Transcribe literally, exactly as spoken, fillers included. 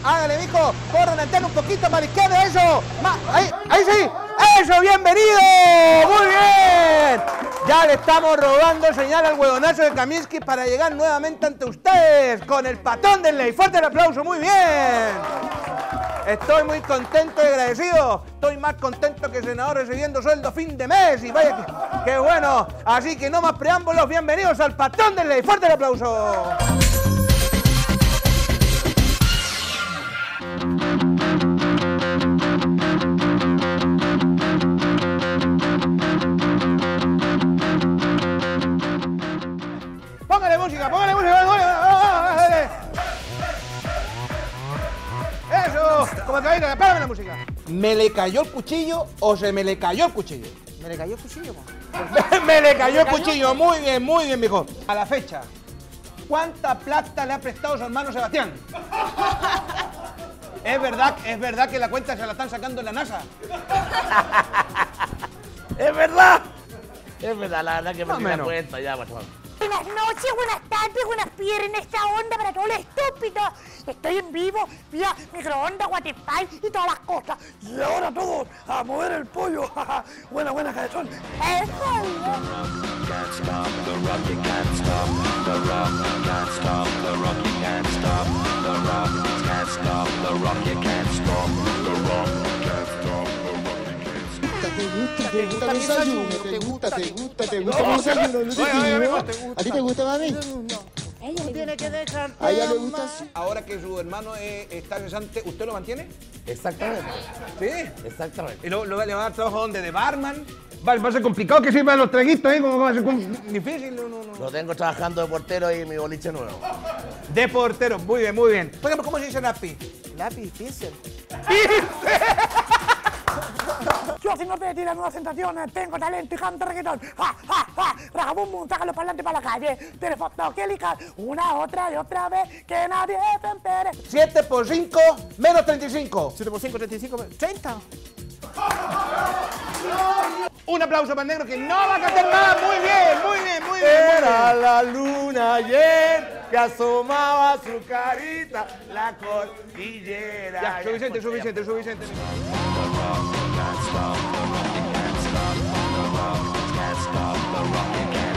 Hágale, mijo. Corre la antena un poquito para la izquierda, eso. Ma ahí, ahí sí. Eso, bienvenido. Muy bien. Ya le estamos robando señal al huevonazo de Kaminsky para llegar nuevamente ante ustedes con el patón del ley. Fuerte el aplauso, muy bien. Estoy muy contento y agradecido. Estoy más contento que senador recibiendo sueldo a fin de mes. Y vaya que, que bueno. Así que no más preámbulos. Bienvenidos al patón del ley. Fuerte el aplauso. Póngale música, póngale música. Eso, como que venga, párame la música. ¿Me le cayó el cuchillo o se me le cayó el cuchillo? ¿Me le cayó el cuchillo? Me le cayó el cuchillo, muy bien, muy bien, mijo. A la fecha, ¿cuánta plata le ha prestado su hermano Sebastián? ¿Es verdad, es verdad que la cuenta se la están sacando en la NASA? Es verdad. Es verdad, la verdad que me No, tiene menos. cuenta ya, por favor. Buenas noches, buenas tardes, buenas piernas en esta onda para todos los estúpidos. Estoy en vivo vía microondas, Waterpie y todas las cosas. Y ahora todos a mover el pollo. Buena, buena, cabezón. Te gusta, te gusta mi desayuno, te gusta, te gusta, te gusta mi desayuno, no te gusta. ¿A ti te gusta, mami? Ella tiene que dejar. A ella le gusta así. Ahora que su hermano eh, está cesante, ¿usted lo mantiene? Exactamente. Sí. Exactamente. ¿Y lo, lo, le va a dar trabajo donde? ¿De barman? Va, va a ser complicado que sirvan los traguitos, ¿eh? Como va a ser difícil, no, no, no. Lo tengo trabajando de portero y mi boliche nuevo. De portero, muy bien, muy bien. Por ejemplo, ¿cómo se dice lápiz? Lápiz, pincel. Yo si no te tiras nuevas sensaciones, tengo talento y canto reggaetón. ¡Ja, ja, ja! Rajabum, bum, sácalo para adelante para la calle. Tienes foto que ligar una, otra y otra vez, que nadie se entere. siete por cinco menos treinta y cinco. siete por cinco, treinta y cinco, treinta. Un aplauso para el negro que no va a cantar nada. Muy bien, muy bien, muy bien. Era la luna ayer que asomaba su carita, la cordillera. Ya, suficiente, suficiente, suficiente. Can't stop the rock, you can't stop the rock, you can't stop the rock, you can't